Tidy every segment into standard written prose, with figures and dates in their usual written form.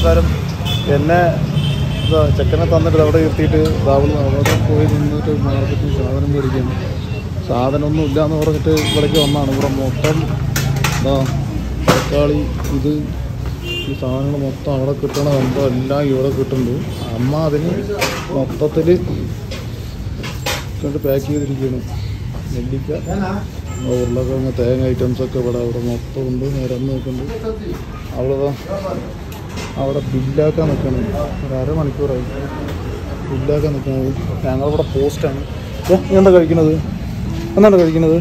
എന്തായാലും എന്നെ ചെക്കനെ തന്നിട്ട് അവിടെ ഇരുത്തിയിട്ട് അവിടെ പോയി നിന്നിട്ട് മാർക്കറ്റിൽ സാധനം മേടിക്കുന്നു. സാധനമൊന്നും ഇല്ലയെന്ന് പറഞ്ഞിട്ട് ഇവിടേക്ക് വന്നതാണ്. ഇവിടെ മൊത്തം തക്കാളി ഇത് ഈ സാധനങ്ങൾ മൊത്തം അവിടെ കിട്ടണ കണ്ടോ എല്ലാം ഇവിടെ കിട്ടുന്നുണ്ട്. അമ്മ അതിന് മൊത്തത്തിൽ കണ്ട് പാക്ക് ചെയ്തിരിക്കുകയാണ്. നെല്ലിക്ക, ഉരുളക്കിഴങ്ങ്, തേങ്ങ ഐറ്റംസൊക്കെ ഇവിടെ മൊത്തം ഉണ്ട്. നിരന്ന് നിൽക്കുന്നുണ്ട്. അവിടെ ബില്ലാക്കാൻ നിൽക്കണം. ഒരു അരമണിക്കൂറായി ബില്ലാക്കാൻ നിൽക്കുന്നത്. ഞങ്ങളിവിടെ പോസ്റ്റാണ്. എന്താ കഴിക്കുന്നത്? എന്താണ് കഴിക്കുന്നത്?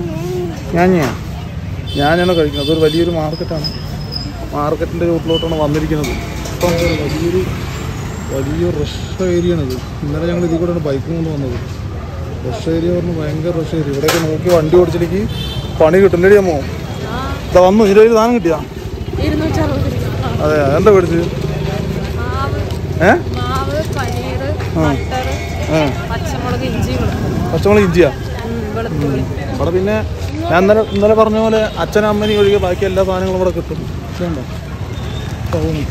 ഞാനാണ് കഴിക്കുന്നത്. അതൊരു വലിയൊരു മാർക്കറ്റാണ്. മാർക്കറ്റിൻ്റെ വീട്ടിലോട്ടാണ് വന്നിരിക്കുന്നത്. ഇപ്പം വലിയൊരു റഷ് ഏരിയയാണിത്. ഇന്നലെ ഞങ്ങൾ ഇതിൽ കൂടെയാണ് ബൈക്കും കൊണ്ട് വന്നത്. റഷ് ഏരിയ പറഞ്ഞാൽ ഭയങ്കര റഷ് ഏരിയ. ഇവിടെയൊക്കെ നോക്കി വണ്ടി ഓടിച്ചിലേക്ക് പണി കിട്ടുന്നില്ലേ അമ്മോ? ഇതാ വന്നു. ഇതിൻ്റെ ഒരു സാധനം കിട്ടിയാ? അതെ. എന്താ മേടിച്ച്? പച്ചമുളക് ഇഞ്ചിയാ? ഇവിടെ പിന്നെ ഞാൻ ഇന്നലെ പറഞ്ഞ പോലെ അച്ഛനും അമ്മനും ഒഴികെ ബാക്കി എല്ലാ സാധനങ്ങളും ഇവിടെ കിട്ടും. ഉണ്ടോ? ടൗണ്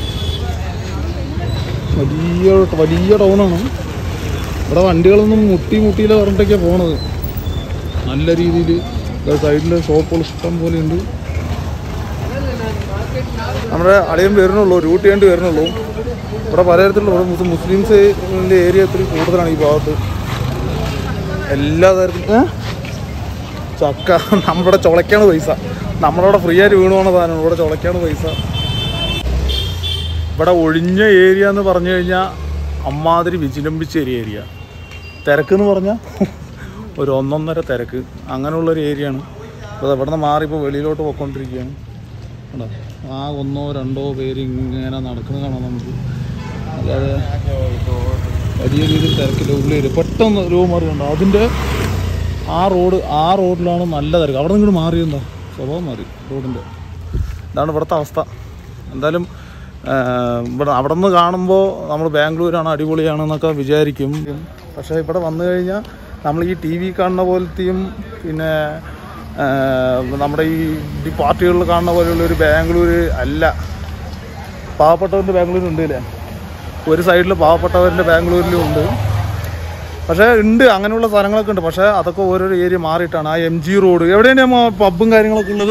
വലിയ ടൗണാണ്. ഇവിടെ വണ്ടികളൊന്നും മുട്ടിയില്ല പറഞ്ഞിട്ടൊക്കെയാണ് പോണത്. നല്ല രീതിയിൽ സൈഡിൽ ഷോപ്പുകൾ ഇഷ്ടം പോലെ ഉണ്ട്. നമ്മുടെ അളിയൻ വരുന്നുള്ളൂ, ഡ്യൂട്ടി ചെയ്യേണ്ടി വരുന്നുള്ളൂ. ഇവിടെ പലതരത്തിലുള്ള മുസ്ലിംസിൻ്റെ ഏരിയ ഇത്തിരി കൂടുതലാണ് ഈ ഭാഗത്ത്. എല്ലാ തരത്തിലും ചക്ക നമ്മുടെ ചുളയ്ക്കാണ് പൈസ. നമ്മളവിടെ ഫ്രീ ആയിട്ട് വീണ് പോണ സാധനമാണ്. ഇവിടെ ചുളയ്ക്കാണ് പൈസ. ഇവിടെ ഒഴിഞ്ഞ ഏരിയ എന്ന് പറഞ്ഞു കഴിഞ്ഞാൽ അമ്മാതിരി വിജിലംബിച്ച ഏരിയ. തിരക്കെന്ന് പറഞ്ഞാൽ ഒരു 1.5 തിരക്ക്. അങ്ങനെയുള്ളൊരു ഏരിയയാണ്. അപ്പോൾ ഇവിടെ നിന്ന് മാറിപ്പോൾ വെളിയിലോട്ട് പോയിക്കൊണ്ടിരിക്കുകയാണ്. കേട്ടോ, ആ 1-2 പേര് ഇങ്ങനെ നടക്കുന്നത് കാണാം നമുക്ക്. അല്ലാതെ വലിയ രീതിയിൽ തിരക്കില്ല. ഉള്ളിൽ പെട്ടെന്ന് രൂപ മാറിയുണ്ടോ? അതിൻ്റെ ആ റോഡിലാണ് നല്ല തിരക്ക്. അവിടെ നിന്ന് മാറി എന്താ സ്വഭാവം മാറി റോഡിൻ്റെ. ഇതാണ് ഇവിടുത്തെ അവസ്ഥ. എന്തായാലും അവിടെ നിന്ന് കാണുമ്പോൾ നമ്മൾ ബാംഗ്ലൂരാണ്, അടിപൊളിയാണെന്നൊക്കെ വിചാരിക്കും. പക്ഷേ ഇവിടെ വന്നു കഴിഞ്ഞാൽ നമ്മൾ ഈ TV കാണുന്ന പോലത്തെയും പിന്നെ നമ്മുടെ ഈ പാർട്ടികളിൽ കാണുന്ന പോലെയുള്ളൊരു ബാംഗ്ലൂർ അല്ല. പാവപ്പെട്ടവരുടെ ബാംഗ്ലൂർ ഉണ്ട് അല്ലേ? ഒരു സൈഡിൽ പാവപ്പെട്ടവരുടെ ബാംഗ്ലൂരിലും ഉണ്ട്. പക്ഷേ ഉണ്ട്, അങ്ങനെയുള്ള സ്ഥലങ്ങളൊക്കെ ഉണ്ട്. പക്ഷേ അതൊക്കെ ഓരോരോ ഏരിയ മാറിയിട്ടാണ്. ആ MG റോഡ് എവിടെയാണ് പബ്ബും കാര്യങ്ങളൊക്കെ ഉള്ളത്?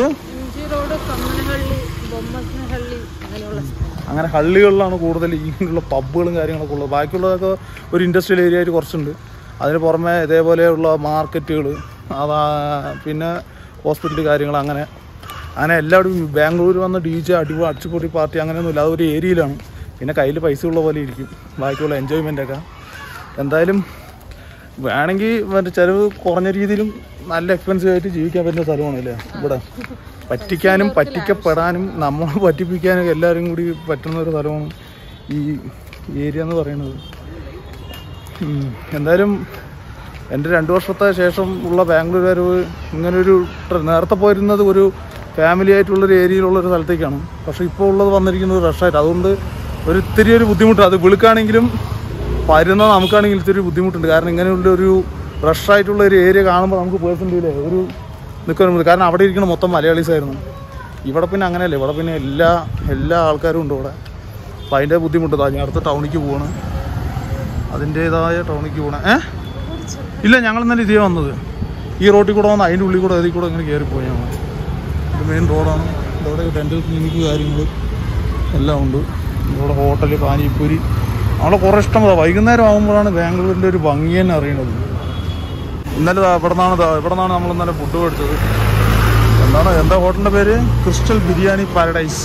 അങ്ങനെ ഹള്ളികളിലാണ് കൂടുതൽ ഇങ്ങനെയുള്ള പബ്ബുകളും കാര്യങ്ങളൊക്കെ ഉള്ളത്. ബാക്കിയുള്ളതൊക്കെ ഒരു ഇൻഡസ്ട്രിയൽ ഏരിയ ആയിട്ട് കുറച്ചുണ്ട്. അതിന് പുറമെ ഇതേപോലെയുള്ള മാർക്കറ്റുകൾ, അതാ പിന്നെ ഹോസ്പിറ്റൽ കാര്യങ്ങൾ, അങ്ങനെ എല്ലാവരും ബാംഗ്ലൂർ വന്ന് DJ അടിച്ചുപൊടി പാർട്ടി അങ്ങനെയൊന്നുമില്ല. അതൊരു ഏരിയയിലാണ്. പിന്നെ കയ്യിൽ പൈസ ഉള്ള പോലെ ഇരിക്കും ബാക്കിയുള്ള എൻജോയ്മെൻറ്റൊക്കെ. എന്തായാലും വേണമെങ്കിൽ മറ്റേ ചിലവ് കുറഞ്ഞ രീതിയിലും നല്ല എക്സ്പെൻസീവ് ആയിട്ട് ജീവിക്കാൻ പറ്റുന്ന സ്ഥലമാണല്ലേ ഇവിടെ. പറ്റിക്കാനും പറ്റിക്കപ്പെടാനും നമ്മളെ പറ്റിപ്പിക്കാനും എല്ലാവരും കൂടി പറ്റുന്ന ഒരു സ്ഥലമാണ് ഈ ഏരിയ എന്ന് പറയുന്നത്. എന്തായാലും എൻ്റെ 2 വർഷത്തെ ശേഷം ഉള്ള ബാംഗ്ലൂർ വരവ് ഇങ്ങനൊരു നേരത്തെ പോയിരുന്നത് ഒരു ഫാമിലി ആയിട്ടുള്ളൊരു ഏരിയയിലുള്ളൊരു സ്ഥലത്തേക്കാണ്. പക്ഷേ ഇപ്പോൾ ഉള്ളത് വന്നിരിക്കുന്നത് റഷായിട്ട്. അതുകൊണ്ട് ഇത്തിരി ഒരു ബുദ്ധിമുട്ടാണ്. അത് വിളിക്കാണെങ്കിലും വരുന്ന നമുക്കാണെങ്കിലും ഇത്തിരി ബുദ്ധിമുട്ടുണ്ട്. കാരണം ഇങ്ങനെയുള്ളൊരു റഷായിട്ടുള്ള ഒരു ഏരിയ കാണുമ്പോൾ നമുക്ക് പേഴ്സണലി ഒരു നിൽക്കാൻ. കാരണം അവിടെ ഇരിക്കുന്ന മൊത്തം മലയാളീസ് ആയിരുന്നു. ഇവിടെ പിന്നെ അങ്ങനെയല്ല. ഇവിടെ പിന്നെ എല്ലാ ആൾക്കാരും ഉണ്ട് ഇവിടെ. അപ്പം അതിൻ്റെ ബുദ്ധിമുട്ട്. ഞാൻ അടുത്ത ടൗണിലേക്ക് പോവാണ്. അതിൻ്റേതായ ടൗണിലേക്ക് പോകണം. ഇല്ല, ഞങ്ങൾ ഇന്നലെ ഇതേ വന്നത്. ഈ റോഡിൽ കൂടെ വന്ന് അതിൻ്റെ ഉള്ളിൽ കൂടെ അതിൽ കൂടെ ഇങ്ങനെ കയറിപ്പോയി. ഞങ്ങൾ ഇത് മെയിൻ റോഡാണ്. ഇവിടെ ടെൻറ്റ് ക്ലിനിക്ക് കാര്യങ്ങൾ എല്ലാം ഉണ്ട്. ഇവിടെ ഹോട്ടൽ, പാനിപ്പൂരി, അവിടെ കുറേ ഇഷ്ടമാണ്. വൈകുന്നേരം ആകുമ്പോഴാണ് ബാംഗ്ലൂരിൻ്റെ ഒരു ഭംഗി തന്നെ അറിയണത്. ഇന്നലെ ഇവിടെ നിന്നാണ് നമ്മൾ ഇന്നലെ ഫുഡ് മേടിച്ചത്. എന്താ ഹോട്ടലിൻ്റെ പേര്? Crystal biryani paradise.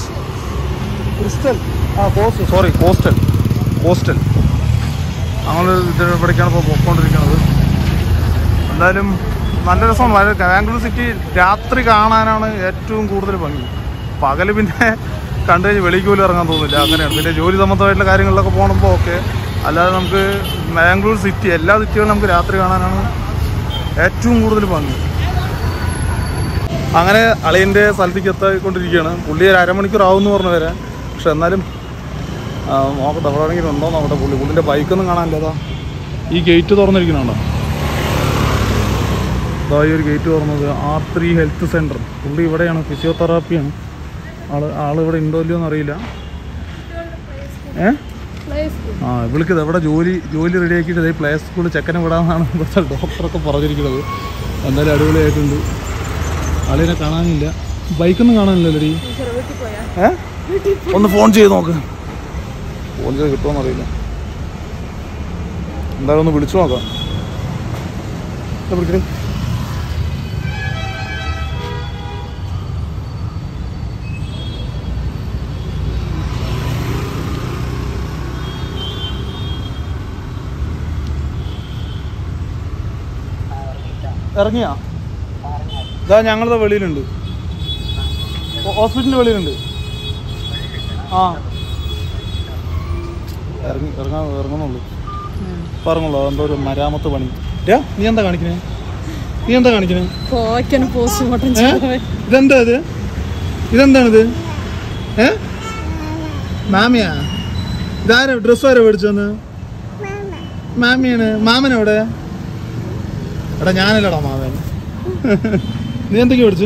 കോസ്റ്റൽ ഞങ്ങൾ ഇവിടേക്കാണ് ഇപ്പോൾ പോയിക്കൊണ്ടിരിക്കുന്നത്. എന്തായാലും നല്ല രസമാണ്. ബാംഗ്ലൂർ സിറ്റി രാത്രി കാണാനാണ് ഏറ്റവും കൂടുതൽ ഭംഗി. പകൽ പിന്നെ കണ്ടു കഴിഞ്ഞ് വെളിക്ക് പോലും ഇറങ്ങാൻ തോന്നില്ല. അങ്ങനെയാണ്. പിന്നെ ജോലി സംബന്ധമായിട്ടുള്ള കാര്യങ്ങളിലൊക്കെ പോകുമ്പോൾ ഓക്കെ. അല്ലാതെ നമുക്ക് ബാംഗ്ലൂർ സിറ്റി എല്ലാ സിറ്റികളും നമുക്ക് രാത്രി കാണാനാണ് ഏറ്റവും കൂടുതൽ ഭംഗി. അങ്ങനെ അളിയൻ്റെ സ്ഥലത്തേക്ക് എത്തിക്കൊണ്ടിരിക്കുകയാണ്. പുള്ളി ഒരു അരമണിക്കൂർ ആവും എന്ന് പറഞ്ഞു വരാൻ. പക്ഷെ എന്നാലും നോക്കട്ടെ എവിടെയെങ്കിലും ഉണ്ടോ നോക്കട്ടെ. പുള്ളിൻ്റെ ബൈക്കൊന്നും കാണാനില്ല. ഈ ഗേറ്റ് തുറന്നിരിക്കുന്നുണ്ടോ? ഈ ഒരു ഗേറ്റ് തുറന്നത് R3 ഹെൽത്ത് സെൻറ്റർ. പുള്ളി ഇവിടെയാണ്, ഫിസിയോതെറാപ്പിയാണ്. ആളിവിടെ ഉണ്ടോ ഇല്ലയോ എന്നറിയില്ല. ആ ഇവൾക്ക് എവിടെ ജോലി റെഡിയാക്കിയിട്ട് ഇതേ പ്ലേ സ്കൂളിൽ ചെക്കനെ വിടാമെന്നാണ് ഇവിടുത്തെ ഡോക്ടറൊക്കെ പറഞ്ഞിരിക്കുന്നത്. എന്തായാലും അടിപൊളിയായിട്ടുണ്ട്. ആളിനെ കാണാനില്ല, ബൈക്കൊന്നും കാണാനില്ലല്ലോ. ഒന്ന് ഫോൺ ചെയ്ത് നോക്ക്, ഫോൺ ചെയ്ത് കിട്ടുമോന്നറിയില്ല. എന്തായാലും ഒന്ന് വിളിച്ചു നോക്കാം. വിളിക്കണേ. ഇറങ്ങിയാ? ഇതാ ഞങ്ങളുടെ വെളിയിലുണ്ട്, ഹോസ്പിറ്റലിൻ്റെ വെളിയിലുണ്ട്. ആ ഇറങ്ങുന്നുള്ളൂ, പറഞ്ഞുള്ളൂ. എന്തോ ഒരു മരാമത്ത് പണി. നീ എന്താ കാണിക്കണേ? ഇതെന്താണിത്? മാമിയാ? ഇതാരാ ഡ്രസ്സ് ആരാ മേടിച്ചോന്ന്? മാമിയാണ്. മാമനെവിടെ? എടാ ഞാനല്ലടാ മാമൻ. നീ എന്തൊക്കെയാ മേടിച്ചു?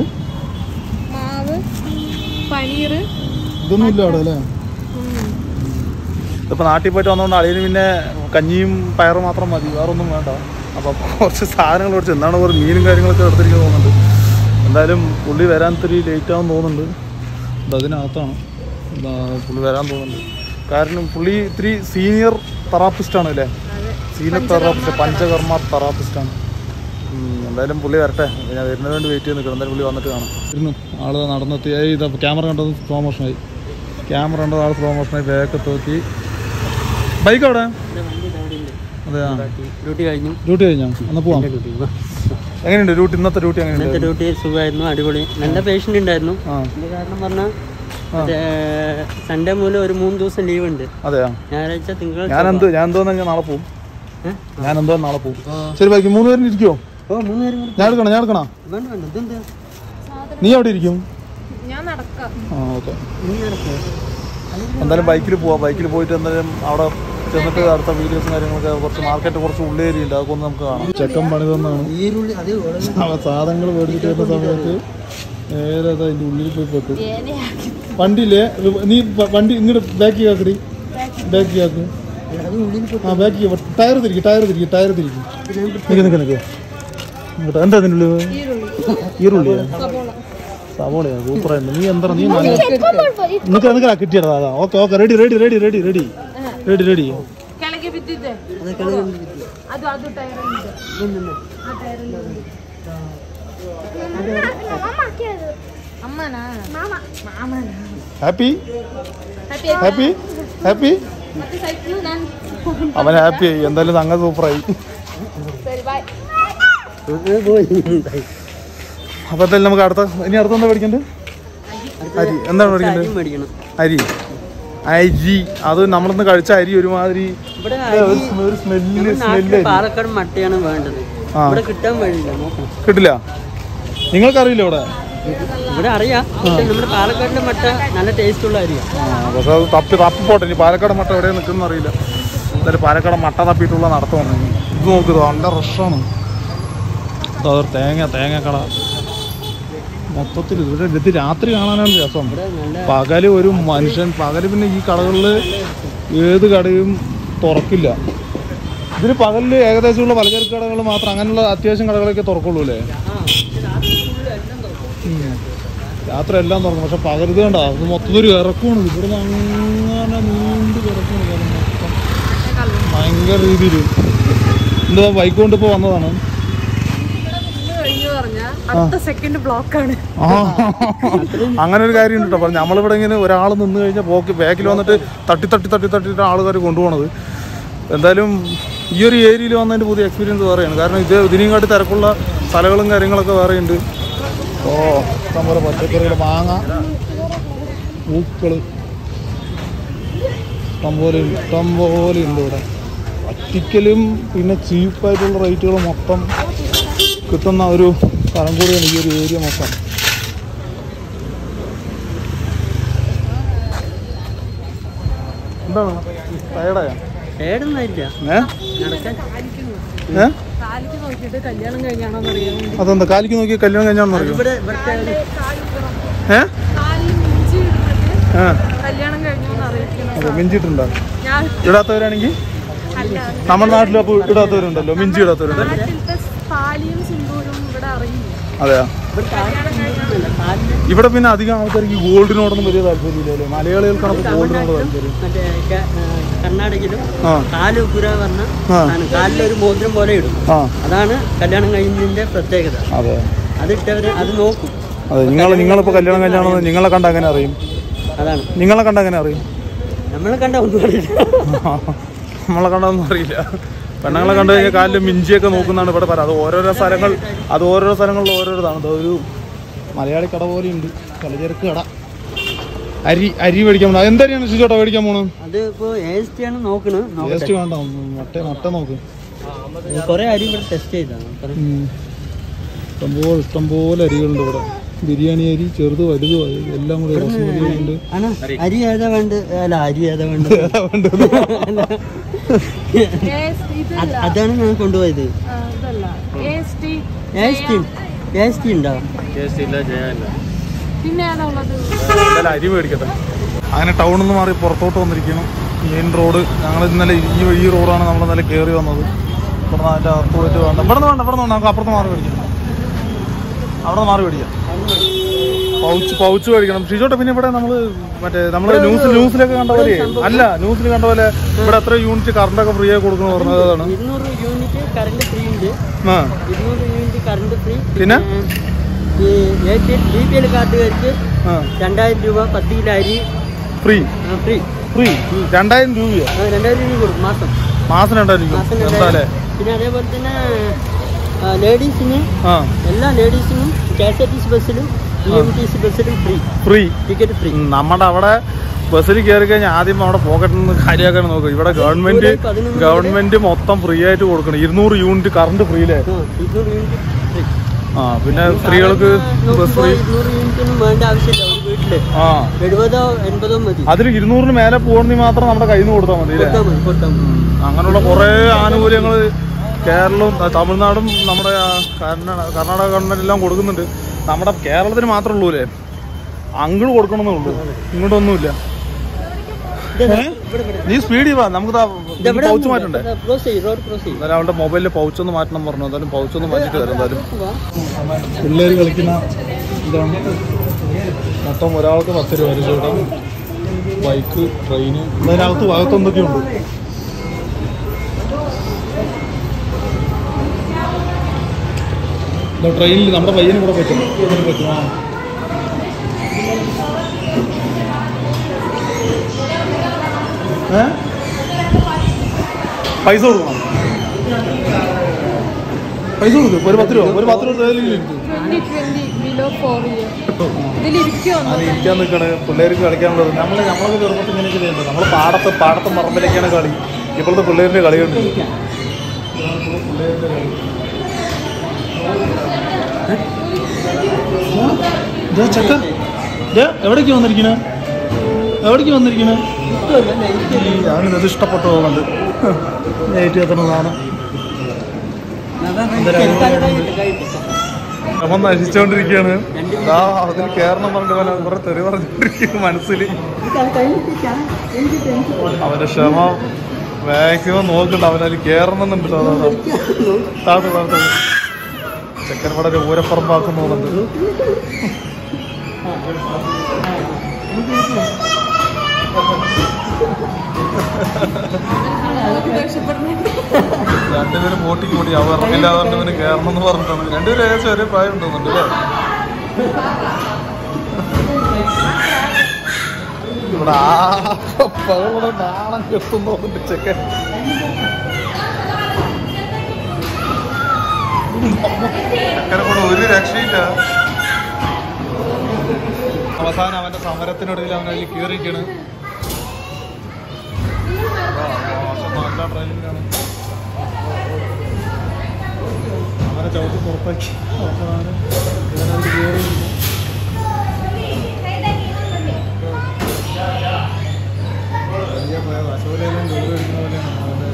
ഇതൊന്നും ഇല്ല അവിടെ അല്ലേ? ഇതിപ്പോൾ നാട്ടിൽ പോയിട്ട് വന്നതുകൊണ്ട് അളിയന് പിന്നെ കഞ്ഞിയും പയറും മാത്രം മതി, വേറൊന്നും വേണ്ട. അപ്പോൾ കുറച്ച് സാധനങ്ങൾ മേടിച്ചു. എന്താണ് കുറച്ച് മീനും കാര്യങ്ങളൊക്കെ എടുത്തിരിക്കാൻ തോന്നുന്നുണ്ട്. എന്തായാലും പുള്ളി വരാൻ ഇത്തിരി ലേറ്റ് ആവും തോന്നുന്നുണ്ട്. അതിനകത്താണ് പുള്ളി വരാൻ തോന്നുന്നുണ്ട്. കാരണം പുള്ളി ഇത്തിരി സീനിയർ തെറാപ്പിസ്റ്റാണ് അല്ലേ? സീനിയർ തെറാപ്പിസ്റ്റ്, പഞ്ചകർമ്മ തെറാപ്പിസ്റ്റാണ്. എന്തായാലും പുള്ളി വരട്ടെ, ഞാൻ വരുന്നതിന് വേണ്ടി വെയിറ്റ് ചെയ്ത് നിൽക്കണം. എന്തായാലും പുള്ളി വന്നിട്ട് കാണാം. ഇരുന്നു ആള് നടന്നെത്തി. ഇതാ ക്യാമറ കണ്ടത് സ്ലോ മോഷനായി, ആൾ സ്ലോ മോഷനായി. ബാക്ക് നോക്കി. ബൈക്ക് അവിടെ? അതെയാ, ഡ്യൂട്ടി കഴിഞ്ഞോ? എന്നാൽ പോവാം. എങ്ങനെയുണ്ട് ഡ്യൂട്ടി? ഇന്നത്തെ ഡ്യൂട്ടി എങ്ങനെയുണ്ട്? ഡ്യൂട്ടി സുഖമായിരുന്നു, അടിപൊളി. നല്ല പേഷ്യൻ്റ് ഉണ്ടായിരുന്നു. കാരണം പറഞ്ഞാൽ സൺഡേ മൂലം ഒരു 3 ദിവസം ലീവ് ഉണ്ട്. അതെയാ? ഞായറാഴ്ച തിങ്കളാഴ്ച. ഞാൻ നാളെ പോകും. ശരി ബൈക്ക് 3 പേരും ഇരിക്കുമോ? ഞാൻ എടുക്കണം. നീ അവിടെ ഇരിക്കും? ഓക്കെ. എന്തായാലും ബൈക്കിൽ പോവാം. ബൈക്കിൽ പോയിട്ട് എന്തായാലും അവിടെ ചെന്നിട്ട് അടുത്ത വീഡിയോസും കാര്യങ്ങളൊക്കെ, കുറച്ച് മാർക്കറ്റ് കുറച്ച് ഉള്ളേരിയുണ്ട്, അതൊക്കെ ഒന്ന് നമുക്ക് കാണാം. ചെക്കൻ പണി തന്നാണ്. സാധനങ്ങൾ മേടിച്ചിട്ട് വരുന്ന സമയത്ത് നേരെ അതിൻ്റെ ഉള്ളിൽ പോയി പെട്ടു. വണ്ടിയില്ലേ? നീ വണ്ടി ഇങ്ങോട്ട് ബാക്കി ആക്കി. ആ ബാക്കി ടയർ തിരിക്കും. നിൽക്ക്. എന്താ അതിൻ്റെ ഉള്ളിൽ? ഈരുള്ളിയാ? സവോളയാ? സൂപ്പറായിരുന്നു. നീ എന്താ നിനക്ക് കിട്ടിയതാ? അതാ. Okay ready. ഹാപ്പി? അവൻ ഹാപ്പി ആയി. എന്തായാലും സംഗതി സൂപ്പറായി. അപ്പൊ എന്തായാലും നമുക്ക് ഇനി അടുത്തെന്താ മേടിക്കണ്ടേ? അരി. എന്താണ് മേടിക്കണ്ടത്? അരി. അത് നമ്മളിന്ന് കഴിച്ച അരി ഒരുമാതിരി ഒരു സ്മെല്ല്. പാലക്കാട് മട്ടയാണ് വേണ്ടത്. കിട്ടില്ല? നിങ്ങൾക്കറിയില്ല? ഇവിടെ അറിയാം. നമ്മുടെ പാലക്കാടിന്റെ മട്ട നല്ല ടേസ്റ്റ് ഉള്ള അരിയാണ്. പക്ഷെ അത് തപ്പിപ്പോട്ടെ. ഇനി പാലക്കാട് മട്ട എവിടെ നിൽക്കുന്ന അറിയില്ല. എന്തായാലും പാലക്കാട് മട്ട തപ്പിയിട്ടുള്ള നടത്തമാണ്. ഇത് നോക്കുക, നല്ല റഷാണ്. അതൊരു തേങ്ങക്കട മൊത്തത്തിൽ. ഇത് രാത്രി കാണാനാണ് രസം. പകല് ഒരു മനുഷ്യൻ, പകല് പിന്നെ ഈ കടകളിൽ ഏത് കടയും തുറക്കില്ല. ഇതിന് പകലിൽ ഏകദേശമുള്ള പലചരക്ക് കടകൾ മാത്രം, അങ്ങനെയുള്ള അത്യാവശ്യം കടകളൊക്കെ തുറക്കുള്ളൂ അല്ലേ? രാത്രി എല്ലാം തുറക്കും. പക്ഷെ പകരുത് കണ്ട, അത് മൊത്തത്തിൽ ഇറക്കുവാണ്. ഇവിടെ നിന്ന് അങ്ങനെ നീണ്ട് കിടക്കുകയാണ് മൊത്തം ഭയങ്കര രീതിയിൽ. എന്താ ബൈക്ക് കൊണ്ട് ഇപ്പോൾ വന്നതാണ്. അങ്ങനെ ഒരു കാര്യം ഉണ്ട് കേട്ടോ. നമ്മളിവിടെ ഇങ്ങനെ ഒരാൾ നിന്ന് കഴിഞ്ഞാൽ ബാക്കിൽ വന്നിട്ട് തട്ടിട്ട് ആൾക്കാർ കൊണ്ടുപോകണത്. എന്തായാലും ഈ ഒരു ഏരിയയിൽ വന്നതിൻ്റെ പുതിയ എക്സ്പീരിയൻസ് വേറെയാണ്. കാരണം ഇതിനെയും കാട്ടി തിരക്കുള്ള സ്ഥലങ്ങളും കാര്യങ്ങളൊക്കെ വേറെയുണ്ട്. ഇഷ്ടംപോലെ പച്ചക്കറികൾ, മാങ്ങ, പൂക്കൾ ഇഷ്ടംപോലെ ഉണ്ട് ഇവിടെ. പറ്റിക്കലും പിന്നെ ചീപ്പായിട്ടുള്ള റേറ്റുകൾ മൊത്തം കിട്ടുന്ന ഒരു സ്ഥലം കൂടിയാണ് ഈ ഒരു ഏരിയ മൊത്തം. എന്താണ് ടയർഡായ? അതെന്താ കാലിക്ക് നോക്കി കല്യാണം കഴിഞ്ഞാണെന്ന് അറിയോ? മിഞ്ചിട്ടുണ്ടോ? ഇടാത്തവരാണെങ്കിൽ നമ്മുടെ നാട്ടിലും അപ്പോൾ ഇടാത്തവരുണ്ടല്ലോ, മിഞ്ചി ഇടാത്തവരുണ്ടല്ലോ. അതെയാ? ഇവിടെ പിന്നെ അധികം ആൾക്കാർക്ക് ഗോൾഡിനോടൊന്നും വലിയ താല്പര്യമില്ലല്ലോ. മലയാളികൾക്കാണ് ഗോൾഡിനോട് താല്പര്യം. കർണാടകയിലും കാലുപുര പറഞ്ഞ കാലിലൊരു മോതിരം പോലെ ഇടും. അതാണ് കല്യാണം കഴിഞ്ഞതിന്റെ പ്രത്യേകത. അതെ, അതിട്ടവര് അത് നോക്കും. അതെ. നിങ്ങളിപ്പോ കല്യാണം കഴിഞ്ഞാണെന്ന് നിങ്ങളെ കണ്ട അങ്ങനെ അറിയും? അതാണ്, നിങ്ങളെ കണ്ട അങ്ങനെ അറിയും? നമ്മളെ കണ്ട ഒന്നും അറിയില്ല. നമ്മളെ കണ്ടൊന്നും അറിയില്ല. പെണ്ണുങ്ങളെ കണ്ടു കഴിഞ്ഞാൽ കാലിൽ മിഞ്ചിയൊക്കെ നോക്കുന്നതാണ് ഇവിടെ പറയാം. അത് ഓരോരോ സ്ഥലങ്ങളിൽ ഓരോരോതാണ്. ഒരു മലയാളി കട പോലെ ഉണ്ട്, പലചരക്ക് കട. അരി മേടിക്കാൻ പോണ എന്തരിയാണ് ചേട്ടാ മേടിക്കാൻ പോണത്? അത് ഇപ്പോ AST ആണ് നോക്കണത്. AST വേണ്ട, മട്ട നോക്ക്. കുറെ അരി ഇവിടെ ടെസ്റ്റ് ചെയ്താണ്. ഇഷ്ടംപോലെ അരികളുണ്ട് ഇവിടെ. ബിരിയാണി അരി, ചെറുത് വലുത് എല്ലാം കൂടെ ബസ്മതി ഉണ്ട്. അരി ഏതാ വേണ്ട? അല്ല, അരി ഏതാ വേണ്ട? അതാണ് ഞാൻ കൊണ്ടുപോയത്. AST ഉണ്ടോ? അരി മേടിക്കട്ടെ. അങ്ങനെ ടൗണിൽ നിന്ന് മാറി പുറത്തോട്ട് വന്നിരിക്കണം. മെയിൻ റോഡ് ഞങ്ങൾ ഇന്നലെ ഈ റോഡാണ് നമ്മൾ ഇന്നലെ കയറി വന്നത്. ഇവിടെ അതിൻ്റെ അകത്ത് പോയിട്ട് വേണ്ട, ഇവിടെ നിന്ന് നമുക്ക് അപ്പുറത്ത് മാറി മേടിക്കാം. അവിടെ നിന്ന് മാറി മേടിക്കാം. പൗച്ച് മേടിക്കണം ഷിജോട്ടെ. പിന്നെ ഇവിടെ നമ്മൾ ന്യൂസിലൊക്കെ കണ്ട പോലെ ന്യൂസിൽ കണ്ട പോലെ ഇവിടെ എത്ര യൂണിറ്റ് കറണ്ടൊക്കെ ഫ്രീ ആയി കൊടുക്കണം പറഞ്ഞത്. അതാണ് 200 യൂണിറ്റ് കറണ്ട് ഫ്രീ ഉണ്ട്. 200 യൂണിറ്റ് കറണ്ട് ഫ്രീ. പിന്നെ BPL കാർഡുകാർക്ക് 2000 രൂപ 10 കിലോ അരി ഫ്രീ. 2000 രൂപയോ? 2000 രൂപ കൊടുക്കും മാസം 2000 രൂപ. പിന്നെ അതേപോലെ തന്നെ ലേഡീസിന് എല്ലാ ലേഡീസിനും KSRTC ബസ്സിലും EMTC ബസ്സിലും ഫ്രീ ടിക്കറ്റ് ഫ്രീ. നമ്മുടെ അവിടെ ബസ്സിൽ കയറി കഴിഞ്ഞാൽ ആദ്യം അവിടെ പോക്കറ്റിൽ നിന്ന് കാര്യമാക്കാൻ നോക്കും. ഇവിടെ ഗവൺമെന്റ് മൊത്തം ഫ്രീ ആയിട്ട് കൊടുക്കണം. 200 യൂണിറ്റ് കറണ്ട് ഫ്രീയില്ലേ? 200 യൂണിറ്റ് ഫ്രീ. പിന്നെ സ്ത്രീകൾക്ക് ബസ് ഫ്രീ. 200 യൂണിറ്റൊന്നും വേണ്ട ആവശ്യമില്ല. ഒരു വീട്ടില് 70-80 മതി. അതിൽ 200 മേലെ പോകണമെങ്കിൽ മാത്രം നമ്മുടെ കയ്യിൽ നിന്ന് കൊടുത്താൽ മതി. അങ്ങനെയുള്ള കുറെ ആനുകൂല്യങ്ങൾ കേരളവും തമിഴ്നാടും നമ്മുടെ കർണാടക ഗവൺമെന്റ് എല്ലാം കൊടുക്കുന്നുണ്ട്. നമ്മുടെ കേരളത്തിന് മാത്രമേ ഉള്ളൂ അല്ലേ? അങ്ങോട്ട് കൊടുക്കണമെന്നേ ഉള്ളൂ, ഇങ്ങോട്ടൊന്നുമില്ല. നീ സ്പീഡിൽ വാ, നമുക്ക് പൗച്ച് മാറ്റണ്ടേ? എന്നാലും അവളുടെ മൊബൈലിൽ പൗച്ചൊന്ന് മാറ്റണം പറഞ്ഞു. എന്തായാലും പൗച്ചൊന്ന് മാറ്റിട്ട് വരാം. എന്തായാലും പിള്ളേർ കളിക്കുന്ന ഇതാണ്. മൊത്തം ഒരാൾക്ക് 10 രൂപ ചേട്ടാ. ബൈക്ക്, ട്രെയിന്, അതിനകത്ത് എന്തൊക്കെയുണ്ട്. ട്രെയിനിൽ നമ്മുടെ പയ്യനും കൂടെ പറ്റും. പൈസ കൊടുക്കണം. ഒരു 10 രൂപ. ഒരു 10 രൂപ ഇരിക്കാൻ നിൽക്കണേ. പിള്ളേർക്ക് കളിക്കാനുള്ളത് നമ്മളൊക്കെ ചെറുപ്പത്തിൽ ഇങ്ങനെയൊക്കെ ചെയ്യുന്നത്. നമ്മൾ പാടത്തും പറമ്പിലേക്കാണ് കളി. ഇപ്പോഴത്തെ പിള്ളേരുടെ കളിയുണ്ട്. പിള്ളേരുടെ കളി ചെക്കൻ എവിടേക്ക് വന്നിരിക്കണേ? ഞാനിത് ഇഷ്ടപ്പെട്ടു പോകുന്നുണ്ട്. നൈറ്റ് എത്തുന്നതാണ്. അപ്പം നശിച്ചുകൊണ്ടിരിക്കുകയാണ്. അതിൽ കയറണം പറഞ്ഞിട്ട് കുറെ തെറി പറഞ്ഞുകൊണ്ടിരിക്കുന്നു മനസ്സിൽ. അവന്റെ ക്ഷമ മാക്സിമം നോക്കുന്നുണ്ട്. അവനതിൽ കയറണമെന്നുണ്ട്. താഴത്ത് ചെക്കൻ ഇവിടെ ഒരു ഊരപ്പുറമ്പാക്കുന്നു തോന്നുന്നുണ്ട്. രണ്ടുപേരും ബോട്ടിക്ക് കൂടി അവ ഇറങ്ങില്ലാതെ രണ്ടുപേരും കയറണം എന്ന് പറഞ്ഞിട്ടാണ്. രണ്ടുപേരും ഏകദേശം ഒരേ പ്രായം ഉണ്ടെന്നുണ്ട് അല്ലേ? ഇവിടെ നാണം കെട്ടുന്നു ചെക്കൻ. ചെക്കനെ കൊണ്ട് ഒരു രക്ഷയില്ല. അവസാനം അവന്റെ സമരത്തിനൊടുവിൽ അവൻ അതിൽ കയറിയിരിക്കാണ്. നല്ല ട്രെയിനിങ്ങാണ്. അവനെ ചവിട്ടി പുറത്താക്കി. അവസാനം ഇവനതിൽ കയറിയിരിക്കും. അശോകയിലും ജോലി എടുക്കുന്ന പോലെയാണ് അവൻ്റെ.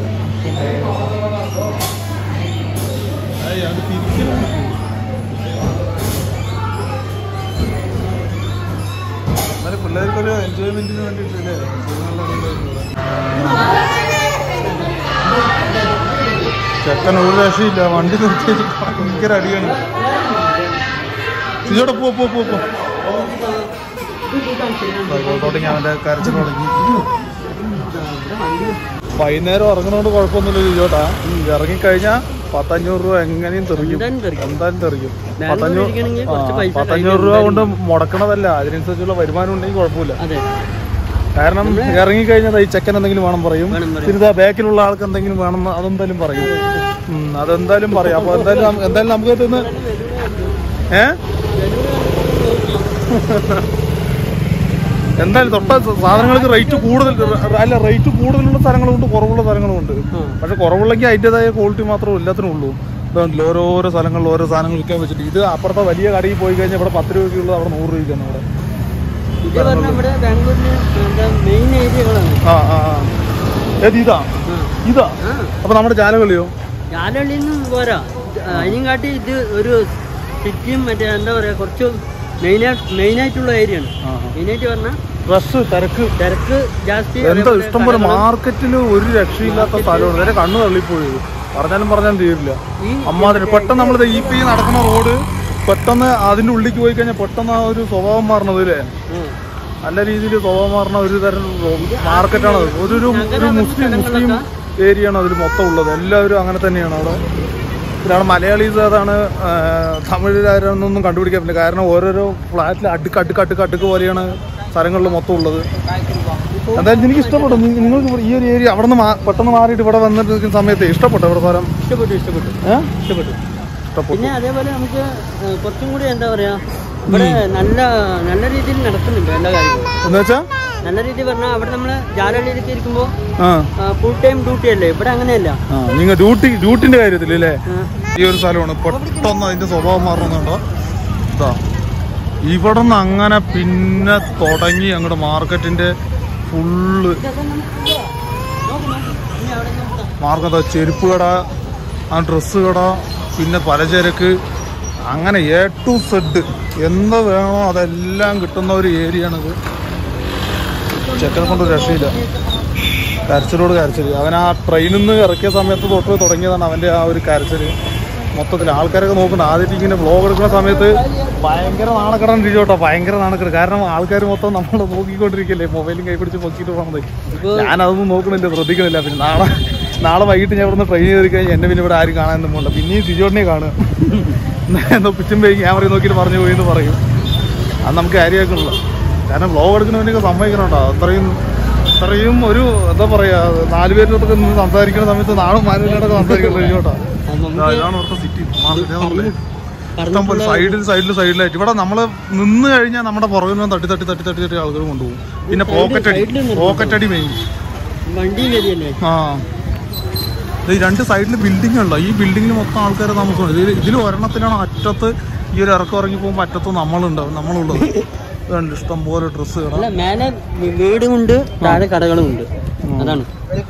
അത് തിരിക്കലാണ്. എന്നാലും പിള്ളേർക്കൊരു എൻജോയ് എൻജോയ്മെന്റിന് വേണ്ടിയിട്ടല്ലേ ചെക്കൻ ഒരു രക്ഷയില്ല, വണ്ടി നിർത്തിയിട്ട് ഭയങ്കര അടിയാണ്. ഇതോടെ പോ തുടങ്ങി, അവൻ്റെ കരച്ചിൽ തുടങ്ങി. വൈകുന്നേരം ഇറങ്ങുന്നതുകൊണ്ട് കുഴപ്പമൊന്നുമില്ല ജിജോട്ടാ. ഇറങ്ങിക്കഴിഞ്ഞാൽ 1500 രൂപ എങ്ങനെയും തെറിക്കും, എന്തായാലും തെറിക്കും. 1500 രൂപ കൊണ്ട് മുടക്കണതല്ല, അതിനനുസരിച്ചുള്ള വരുമാനം ഉണ്ടെങ്കിൽ കുഴപ്പമില്ല. കാരണം ഇറങ്ങിക്കഴിഞ്ഞാൽ ഈ ചെക്കൻ എന്തെങ്കിലും വേണം പറയും, പിന്നെ ബാക്കിലുള്ള ആൾക്ക് എന്തെങ്കിലും വേണം അതെന്തായാലും പറയും. അതെന്തായാലും പറയാം. അപ്പൊ എന്തായാലും നമുക്ക് തിന്ന് എന്തായാലും തൊട്ട സാധനങ്ങൾക്ക് റേറ്റ് കൂടുതലുള്ള സ്ഥലങ്ങളുണ്ട്, കുറവുള്ള സ്ഥലങ്ങളുമുണ്ട്. പക്ഷെ കുറവുള്ളെങ്കിൽ അതിൻ്റെതായ ക്വാളിറ്റി മാത്രമേ എല്ലാത്തിനും ഉള്ളൂ. ഇതുണ്ടല്ലോ ഓരോരോ സ്ഥലങ്ങളിൽ ഓരോ സാധനങ്ങൾ വിൽക്കാൻ വെച്ചിട്ട്. ഇത് അപ്പുറത്തെ വലിയ കടയിൽ പോയി കഴിഞ്ഞാൽ ഇവിടെ 10 രൂപയ്ക്കുള്ളത് അവിടെ 100 രൂപയ്ക്കാണ് ഇവിടെ. ഇതാ അപ്പൊ നമ്മുടെ ജാലകളിയോ? ജാലകളിന്നും പോരാ, അതിനും കാട്ടി ഇത് ഒരു സിറ്റിയും മറ്റേ എന്താ പറയാ കുറച്ച് മെയിനായിട്ടുള്ള ഏരിയ ആണ്. മെയിനായിട്ട് പറഞ്ഞാൽ ഡ്രസ് തിരക്ക് ജാസ്തി. എന്താ ഇഷ്ടംപോലെ മാർക്കറ്റിൽ ഒരു രക്ഷയില്ലാത്ത സ്ഥലമാണ്. നേരെ കണ്ണു തള്ളിപ്പോയത്, പറഞ്ഞാലും തീരില്ല. അമ്മാതിരി പെട്ടെന്ന് നമ്മൾ ഈ നടക്കുന്ന റോഡ് പെട്ടെന്ന് അതിന്റെ ഉള്ളിലേക്ക് പോയി കഴിഞ്ഞാൽ പെട്ടെന്ന് ആ ഒരു സ്വഭാവം മാറണത് അല്ലേ, നല്ല രീതിയിൽ സ്വഭാവം മാറണ ഒരു തരം മാർക്കറ്റാണ്. ഒരു മുസ്ലിം ഏരിയ ആണ് അതിൽ മൊത്തം ഉള്ളത്. എല്ലാവരും അങ്ങനെ തന്നെയാണ് അവിടെ. ഇതാണ് മലയാളീസ്, അതാണ് തമിഴുകാരൊന്നും കണ്ടുപിടിക്കാൻ പറ്റില്ല. കാരണം ഓരോരോ ഫ്ലാറ്റിൽ അടുക്ക് പോലെയാണ് സ്ഥലങ്ങളിൽ മൊത്തം ഉള്ളത്. എന്തായാലും എനിക്ക് ഇഷ്ടപ്പെട്ടു. നിങ്ങൾക്ക് ഈ ഒരു ഏരിയ അവിടെ നിന്ന് പെട്ടെന്ന് മാറിയിട്ട് ഇവിടെ വന്നിട്ട് നിൽക്കുന്ന സമയത്ത് ഇഷ്ടപ്പെട്ടു ഇവിടെ സ്ഥലം? ഇഷ്ടപ്പെട്ടു. പിന്നെ അതേപോലെ നമുക്ക് കുറച്ചും കൂടി എന്താ പറയാ ഇവിടെ നല്ല രീതിയിൽ നടക്കുന്നുണ്ട് എല്ലാ കാര്യങ്ങളും. എന്താ വെച്ചാ നല്ല രീതിയിൽ പറഞ്ഞാൽ അവിടെ നമ്മള് ജാലകളിലേക്ക് ഇരിക്കുമ്പോ ഫുൾ ടൈം ഡ്യൂട്ടി അല്ലേ, ഇവിടെ അങ്ങനെയല്ല. നിങ്ങൾ ഡ്യൂട്ടിന്റെ കാര്യത്തിൽ അല്ലേ? ഈ ഒരു സ്ഥലമാണ് പെട്ടെന്ന് അതിന്റെ സ്വഭാവം മാറുന്നുണ്ടോ? ഇതാ ഇവിടെ നിന്ന് അങ്ങനെ പിന്നെ തുടങ്ങി അങ്ങോട്ട് മാർക്കറ്റിന്റെ ഫുള്ള് മാർക്കറ്റ്, ചെരുപ്പ് കട, ആ ഡ്രസ്സ് കട, പിന്നെ പലചരക്ക്, അങ്ങനെ A to Z എന്ത് വേണോ അതെല്ലാം കിട്ടുന്ന ഒരു ഏരിയ ആണിത്. ചെക്കനെ കൊണ്ട് രക്ഷയില്ല, കരച്ചിൽ. അവൻ ആ ട്രെയിനിൽ നിന്ന് ഇറക്കിയ സമയത്ത് തൊട്ട് തുടങ്ങിയതാണ് അവൻ്റെ ആ ഒരു കരച്ചിൽ. മൊത്തത്തിൽ ആൾക്കാരൊക്കെ നോക്കുന്നുണ്ട്. ആദ്യമായിട്ട് ഇങ്ങനെ വ്ളോഗ് എടുക്കുന്ന സമയത്ത് ഭയങ്കര നാണക്കെടാൻ ഇരിക്കോട്ടോ, ഭയങ്കര നാണക്കെട്. കാരണം ആൾക്കാർ മൊത്തം നമ്മളെ നോക്കിക്കൊണ്ടിരിക്കല്ലേ, മൊബൈലും കൈപിടിച്ച് പൊക്കിയിട്ട് പോകുന്നത്. ഞാനതൊന്നും നോക്കണില്ല, ശ്രദ്ധിക്കണില്ല. പിന്നെ നാളെ വൈകിട്ട് ഞാൻ ഇവിടുന്ന് ട്രെയിൻ കയറി കഴിഞ്ഞാൽ എന്നെ പിന്നെ ഇവിടെ ആരും കാണാനൊന്നും പോകണ്ട. പിന്നെയും സിജോട്ടിനെ കാണുക, പിച്ചും പോയി ക്യാമറ നോക്കിയിട്ട് പറഞ്ഞു പോയി എന്ന് പറയും. അത് നമുക്ക് കാര്യമാക്കണില്ല. കാരണം വ്ളോഗ് എടുക്കുന്നവനൊക്കെ സമ്മതിക്കണോട്ടോ. അത്രയും ഒരു എന്താ പറയാ, 4 പേരിലൊക്കെ നിന്ന് സംസാരിക്കുന്ന സമയത്ത് നാളും മാനുവലിനോടൊക്കെ സംസാരിക്കുന്നത് കേട്ടോ. ഇതാണ് ഇവിടുത്തെ സിറ്റി മാർക്കറ്റ്. ഇഷ്ടംപോലെ സൈഡിലായിട്ട് ഇവിടെ നമ്മൾ നിന്ന് കഴിഞ്ഞാൽ നമ്മുടെ പുറകിൽ നിന്ന് തട്ടി ആളുകൾ കൊണ്ടുപോകും. പിന്നെ പോക്കറ്റടി മെയിൻ. ഈ 2 സൈഡിൽ ബിൽഡിംഗ് ഉണ്ടോ? ഈ ബിൽഡിങ്ങിൽ മൊത്തം ആൾക്കാർ താമസമുണ്ട്. ഇതിൽ ഒരെണ്ണത്തിലാണ് അറ്റത്ത് ഈ ഒരു ഇറക്കം ഇറങ്ങി പോകുമ്പോൾ അറ്റത്ത് നമ്മളുള്ളത്. ഇഷ്ടം പോലെ ഡ്രസ്സ് കട, മേലെ വീടുമുണ്ട്, താഴെ കടകളും ഉണ്ട്. അതാണ്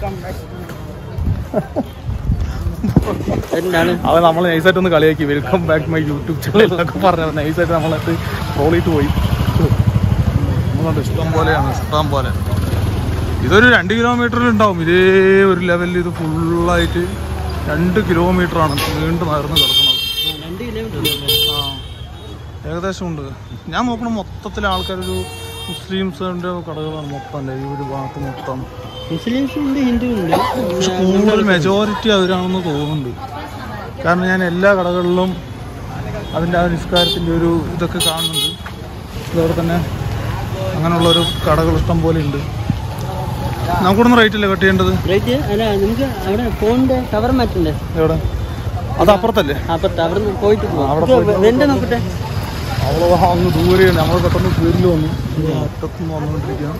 അവൻ നമ്മളെ നൈസായിട്ട് ഒന്ന് കളിയാക്കി. Welcome back my YouTube channel എന്നൊക്കെ പറഞ്ഞത് നൈസായിട്ട് നമ്മളത് ട്രോളിയിട്ട് പോയി. നമ്മളുണ്ട് ഇഷ്ടം പോലെ. ഇതൊരു 2 കിലോമീറ്ററിൽ ഉണ്ടാവും ഇതേ ഒരു ലെവലിൽ. ഇത് ഫുള്ളായിട്ട് 2 കിലോമീറ്ററാണ് വീണ്ടും നടന്ന് കിടക്കുന്നത്. ഏകദേശം ഉണ്ട്. ഞാൻ നോക്കണ മൊത്തത്തിൽ ആൾക്കാരൊരു മുസ്ലിംസിന്റെ കടകളാണ് മൊത്തം അല്ലേ ഈ ഒരു ഭാഗത്ത് മൊത്തം. മുസ്ലിംസുണ്ട്, ഹിന്ദുവുണ്ട്. പക്ഷെ കൂടുതൽ മെജോറിറ്റി അവരാണെന്ന് തോന്നുന്നുണ്ട്. കാരണം ഞാൻ എല്ലാ കടകളിലും അതിൻ്റെ ആ നിസ്കാരത്തിൻ്റെ ഒരു ഇതൊക്കെ കാണുന്നുണ്ട്. ഇതവിടെ തന്നെ അങ്ങനെയുള്ളൊരു കടകൾ ഇഷ്ടം പോലെ ഉണ്ട്. നമുക്കിവിടുന്ന് റേറ്റ് അല്ലേ കട്ട് ചെയ്യേണ്ടത്? റേറ്റ് അല്ല, നമുക്ക് അവിടെ ഫോണിന്റെ കവർ മാറ്റണ്ടേ? എവിടെ? അത് അപ്പുറത്തല്ലേ? അവിടെ പോയിട്ട് റെന്റ് നോക്കട്ടെ. അവളോ അങ്ങ് ദൂരെയാണ്. നമ്മൾ പെട്ടെന്ന് സ്പീഡിൽ വന്നു അറ്റത്തുനിന്ന് വന്നുകൊണ്ടിരിക്കുകയാണ്.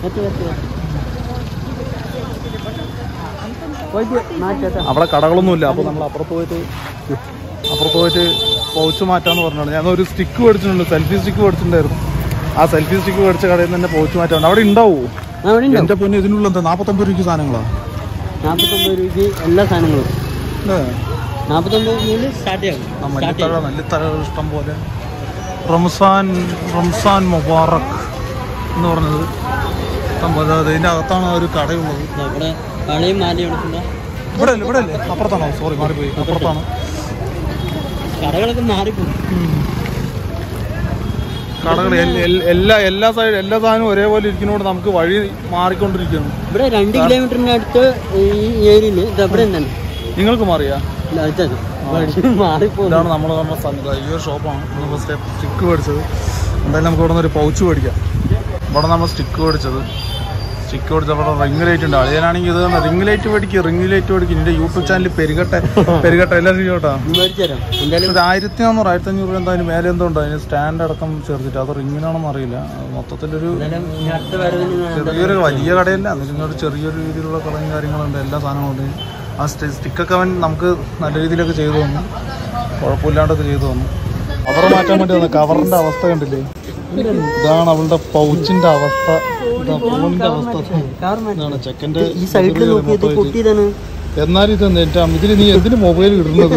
അവിടെ കടകളൊന്നുമില്ല. അപ്പോൾ നമ്മൾ അപ്പുറത്ത് പോയിട്ട് പൗച്ച് മാറ്റാന്ന് പറഞ്ഞാണ്. ഞാനൊരു സ്റ്റിക്ക് മേടിച്ചിട്ടുണ്ട്, സെൽഫി സ്റ്റിക്ക് മേടിച്ചിട്ടുണ്ടായിരുന്നു. ആ സെൽഫി സ്റ്റിക്ക് മേടിച്ച കടയിൽ നിന്ന് തന്നെ പൗച്ച് മാറ്റാറുണ്ട്. അവിടെ ഉണ്ടാവുമോ? എന്റെ പൊന്നെ, ഇതിനുള്ള എന്താ 45 രൂപയ്ക്ക് സാധനങ്ങളാ? 49 രൂപയ്ക്ക് എല്ലാ സാധനങ്ങളും 49 സ്റ്റാർട്ട് ചെയ്യാം. മല്ലിത്തഴ ഇഷ്ടം പോലെ. റംസാൻ മുബാറക് എന്ന് പറഞ്ഞത് ഇതിൻ്റെ അകത്താണ് ഒരു കടയുള്ളത്. ഇവിടെ കളിയും മാലയും എടുക്കുന്ന ഇവിടെ അല്ലേ? അപ്പുറത്താണോ? സോറി, മാറിപ്പോയി. അപ്പുറത്താണ്. കടകളൊക്കെ മാറിപ്പോയി. കടകൾ എല്ലാ സാധനവും ഒരേപോലെ ഇരിക്കുന്നതുകൊണ്ട് നമുക്ക് വഴി മാറിക്കൊണ്ടിരിക്കുകയാണ്. ഇവിടെ 2 കിലോമീറ്ററിന്റെ അടുത്ത് ഈ ഏരിയയിൽ ഇതെവിടെ തന്നെ നിങ്ങൾക്ക് മാറിയാ മാറിപ്പോ. ഇതാണ് നമ്മുടെ ഈ ഒരു ഷോപ്പാണ്. നമ്മൾ ഫസ്റ്റ് സ്റ്റിക്ക് മേടിച്ചത്. എന്തായാലും നമുക്ക് ഇവിടെ നിന്ന് ഒരു പൗച്ച് മേടിക്കാം. ഇവിടെ നമ്മൾ സ്റ്റിക്ക് മേടിച്ചത്. സ്റ്റിക്ക് മേടിച്ചപ്പോൾ റിംഗ് ലൈറ്റ് ഉണ്ട്. അളിയനാണെങ്കിൽ ഇത് റിംഗ് ലൈറ്റ് മേടിക്കും. എൻ്റെ യൂട്യൂബ് ചാനൽ പെരുകട്ടെ എല്ലാം ചെയ്യോട്ടാ. 1400 1500 എന്തായാലും മേലെ എന്തോ ഉണ്ട്. അതിന് സ്റ്റാൻഡ് അടക്കം ചേർത്തിട്ട് അത് റിങ്ങിനാണെന്ന് അറിയില്ല. മൊത്തത്തിലൊരു ചെറിയൊരു വലിയ കടയല്ല, അതിനൊരു ചെറിയൊരു രീതിയിലുള്ള കടയും കാര്യങ്ങളുണ്ട്. എല്ലാ സാധനങ്ങളും ഉണ്ട്. ആ സ്റ്റിക്കൊക്കെ അവൻ നമുക്ക് നല്ല രീതിയിലൊക്കെ ചെയ്തു തന്നു. കുഴപ്പമില്ലാണ്ടൊക്കെ ചെയ്തു തന്നു. കവർ മാറ്റാൻ വേണ്ടി വന്നു. കവറിൻ്റെ അവസ്ഥ കണ്ടില്ലേ? ഇതാണ് അവളുടെ പൗച്ചിൻ്റെ അവസ്ഥ. ഫോണിൻ്റെ അവസ്ഥ ഇതാണ്. ചെക്കൻ്റെ എന്നാലും ഇതിൽ നീ എന്തിന് മൊബൈൽ ഇടുന്നത്?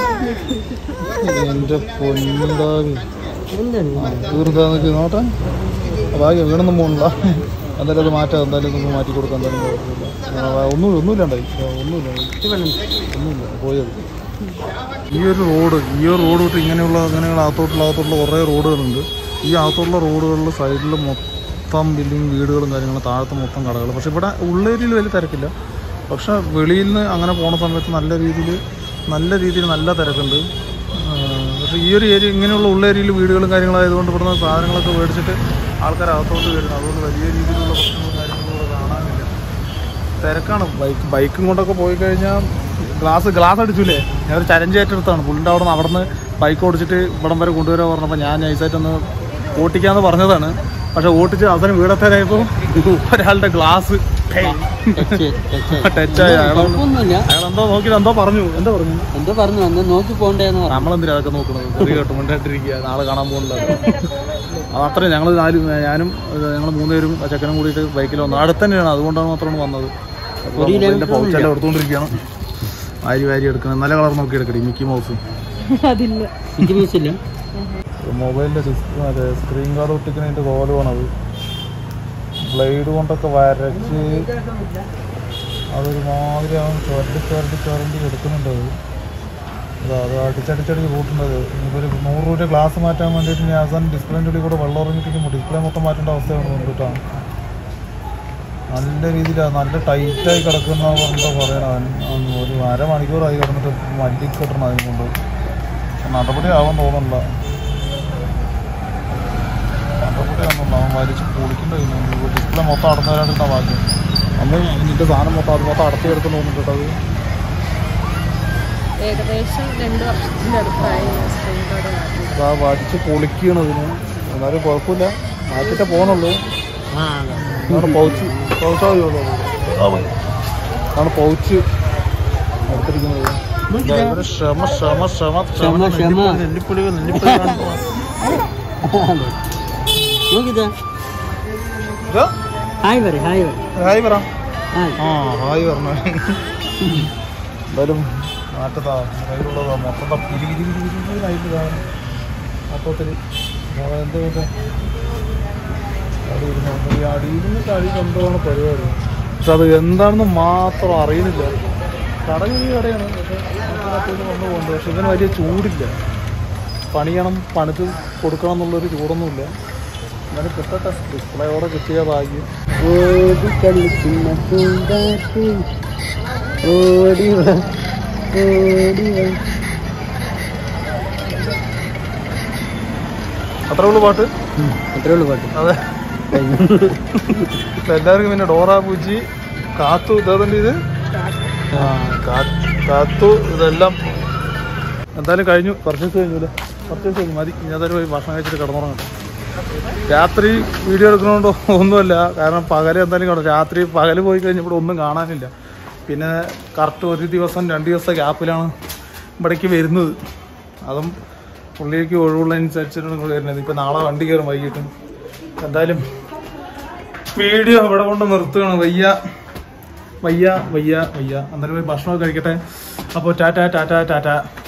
എൻ്റെ പൊന്നുണ്ടാവി തീർത്താന്ന് നോട്ടെ. ബാക്കി വീണൊന്നും പോകണില്ല. എന്തായാലും അത് മാറ്റാം. എന്തായാലും നമുക്ക് മാറ്റി കൊടുക്കാം. എന്തായാലും കുഴപ്പമില്ല. ഒന്നുമില്ലാണ്ടായി. ഒന്നുമില്ല പോയത്. ഈ ഒരു റോഡ് വിട്ട് ഇങ്ങനെയുള്ള അകത്തോട്ടുള്ള കുറേ റോഡുകളുണ്ട്. ഈ അകത്തുള്ള റോഡുകളിൽ സൈഡിൽ മൊത്തം ബിൽഡിങ് വീടുകളും കാര്യങ്ങളും, താഴത്തെ മൊത്തം കടകൾ. പക്ഷെ ഇവിടെ ഉള്ളേരിയയിൽ വലിയ തിരക്കില്ല. പക്ഷെ വെളിയിൽ നിന്ന് അങ്ങനെ പോണ സമയത്ത് നല്ല രീതിയിൽ നല്ല തിരക്കുണ്ട്. പക്ഷേ ഈ ഒരു ഏരിയ ഇങ്ങനെയുള്ള ഉള്ളേരിയയിൽ വീടുകളും കാര്യങ്ങളായതുകൊണ്ട് ഇവിടുന്ന് സാധനങ്ങളൊക്കെ മേടിച്ചിട്ട് ആൾക്കാർ അകത്തോട്ട് വരുന്നത്. അതുകൊണ്ട് വലിയ രീതിയിലുള്ള പ്രശ്നങ്ങളും കാര്യങ്ങളും ഇവിടെ കാണാനില്ല. തിരക്കാണ്. ബൈക്കും കൊണ്ടൊക്കെ പോയി കഴിഞ്ഞാൽ ഗ്ലാസ് അടിച്ചില്ലേ? ഞാനൊരു ചലഞ്ച് ഏറ്റെടുത്താണ്. പുള്ളിൻ്റെ അവിടെ നിന്ന് ബൈക്ക് ഓടിച്ചിട്ട് ഇവിടം വരെ കൊണ്ടുവരാൻ പറഞ്ഞപ്പോൾ ഞാൻ നൈസായിട്ടൊന്ന് ഓട്ടിക്കാമെന്ന് പറഞ്ഞതാണ്. പക്ഷെ ഓട്ടിച്ച് അവസാനം വീടത്തേരായപ്പോൾ ഒരാളുടെ ഗ്ലാസ് ടച്ചായി. അയാളെന്തോ നോക്കിയിട്ട് എന്തോ പറഞ്ഞു നോക്കി പോകണ്ടേന്ന്. നമ്മളെന്തിനാ അതൊക്കെ നോക്കുന്നത്? ചെറിയ കേട്ടുമുണ്ടായിട്ടിരിക്കുക. നാളെ കാണാൻ പോകുന്നില്ല. അതത്രയും ഞാനും 3 പേരും ചെക്കനും കൂടിയിട്ട് ബൈക്കിൽ വന്നു. അടുത്ത് തന്നെയാണ്. അതുകൊണ്ടാണ് മാത്രമാണ് വന്നത്. എൻ്റെ പൗച്ചെല്ലാം എടുത്തുകൊണ്ടിരിക്കുകയാണ്. വാരി എടുക്കണം. നല്ല കളർ നോക്കി എടുക്കട്ടെ. മിക്കി മൗസ് മൊബൈലിൻ്റെ സ്ക്രീൻ ഗാർഡ് ഒട്ടിക്കുന്നതിൻ്റെ കോലമാണത്. ബ്ലേഡ് കൊണ്ടൊക്കെ വരച്ച് അതൊരു മാതിരി അവൻ ചുരണ്ടി എടുക്കുന്നുണ്ട്. അത് അടിച്ചടിച്ചടിച്ച് കൂട്ടുന്നത്. ഇതൊരു 100 രൂപ ഗ്ലാസ് മാറ്റാൻ വേണ്ടിയിട്ട് ഞാൻ അവസാനം ഡിസ്പ്ലേൻ്റെ ഉള്ളിൽ കൂടെ വെള്ളം ഇറങ്ങിയിരിക്കുമ്പോൾ ഡിസ്പ്ലേ മൊത്തം മാറ്റേണ്ട അവസ്ഥയാണ് കൊണ്ടിട്ടാണ്. നല്ല രീതിയിലാണ് നല്ല ടൈറ്റായി കിടക്കുന്ന പറഞ്ഞിട്ട് പറയണം. ഒരു അരമണിക്കൂറായി കിടന്നിട്ട് മല്ലി കിട്ടണം. അതിനുകൊണ്ട് നടപടി ആവാൻ തോന്നണില്ല. അവൻ വലിച്ച് പൊളിക്കേണ്ട. ഡിസ്പ്ലേ മൊത്തം അടന്നു വരാണ്ടിരുന്ന ഭാഗ്യം. അന്ന് ഇതിൻ്റെ സാധനം മൊത്തം അടത്തി എടുത്ത് തോന്നിട്ട് അത് ഏകദേശം 2 വർഷത്തിൻ്റെ അടുത്തായി വലിച്ച് പൊളിക്കണതിന്. എന്നാലും കുഴപ്പമില്ല, മാറ്റിട്ടേ പോകണുള്ളൂ. പൗച്ച് എടുത്തിരിക്കുന്നത്. എന്തായാലും മാറ്റത്താ കയ്യിലുള്ളതാ. മൊത്തം പിരിവിരിവിരിവിരിവിനായിട്ട് മൊത്തത്തിൽ എന്താ അടിയിരുന്ന് കളി കൊണ്ടുപോകണ പരിപാടി. പക്ഷെ അത് എന്താണെന്ന് മാത്രം അറിയുന്നില്ല. കട ചെറിയ കടയാണ്. പക്ഷെ വന്നു പോകുന്നുണ്ട്. പക്ഷെ ഇതിന് വലിയ ചൂടില്ല. പണിക്ക് കൊടുക്കണം എന്നുള്ളൊരു ചൂടൊന്നുമില്ല. എന്നാലും കിട്ടട്ടെ. ഡിസ്പ്ലേയോടെ കിട്ടിയ ഭാഗ്യം. അത്രേ ഉള്ളൂ പാട്ട്. അതെ. എല്ലാവർക്കും പിന്നെ ഡോറ പൂച്ചി കാത്തു ഇതേതണ്ട് ഇത് കാത്തു ഇതെല്ലാം എന്തായാലും കഴിഞ്ഞു. പർച്ചേസ് കഴിഞ്ഞു മതി. ഞാനതൊരു പോയി ഭക്ഷണം കഴിച്ചിട്ട് കിടന്നുറങ്ങട്ടെ. രാത്രി വീഡിയോ എടുക്കണോണ്ടോ ഒന്നുമല്ല. കാരണം പകൽ എന്തായാലും രാത്രി പകൽ പോയി കഴിഞ്ഞപ്പോൾ ഒന്നും കാണാനില്ല. പിന്നെ കറക്റ്റ് 1 ദിവസം 2 ദിവസം ഗ്യാപ്പിലാണ് ഇവിടേക്ക് വരുന്നത്. അതും പുള്ളിക്ക് ഒഴിവുള്ളതനുസരിച്ചിട്ടാണ് വരുന്നത്. ഇപ്പം നാളെ വണ്ടി കയറും വൈകിട്ട്. എന്തായാലും വീഡിയോ ഇവിടെ കൊണ്ട് നിർത്തുകയാണ്. വയ്യ. എന്തായാലും പോയി ഭക്ഷണമൊക്കെ കഴിക്കട്ടെ. അപ്പോൾ ടാറ്റ.